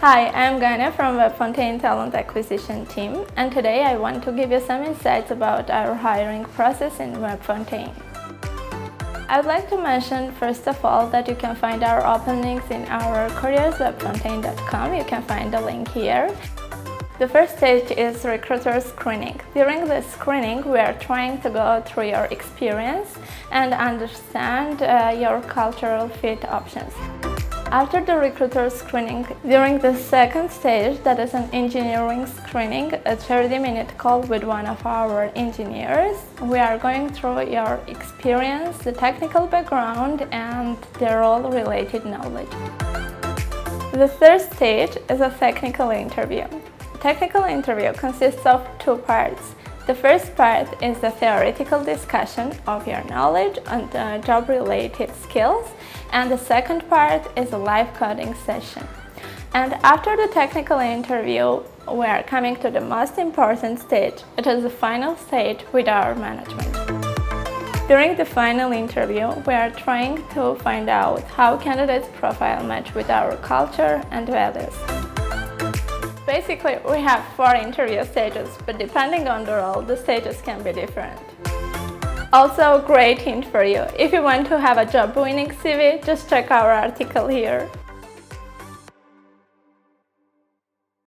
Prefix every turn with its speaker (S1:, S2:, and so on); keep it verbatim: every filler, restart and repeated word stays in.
S1: Hi, I'm Gaina from WebFontaine Talent Acquisition Team, and today I want to give you some insights about our hiring process in WebFontaine. I would like to mention first of all that you can find our openings in our careers web fontaine dot com. You can find the link here. The first stage is recruiter screening. During the screening, we are trying to go through your experience and understand uh, your cultural fit options. After the recruiter screening, during the second stage, that is an engineering screening, a thirty minute call with one of our engineers, we are going through your experience, the technical background, and the role-related knowledge. The third stage is a technical interview. Technical interview consists of two parts. The first part is the theoretical discussion of your knowledge and uh, job-related skills, and the second part is a live coding session. And after the technical interview, we are coming to the most important stage. It is the final stage with our management. During the final interview, we are trying to find out how candidates' profile match with our culture and values. Basically, we have four interview stages, but depending on the role, the stages can be different. Also, great hint for you. If you want to have a job-winning C V, just check our article here.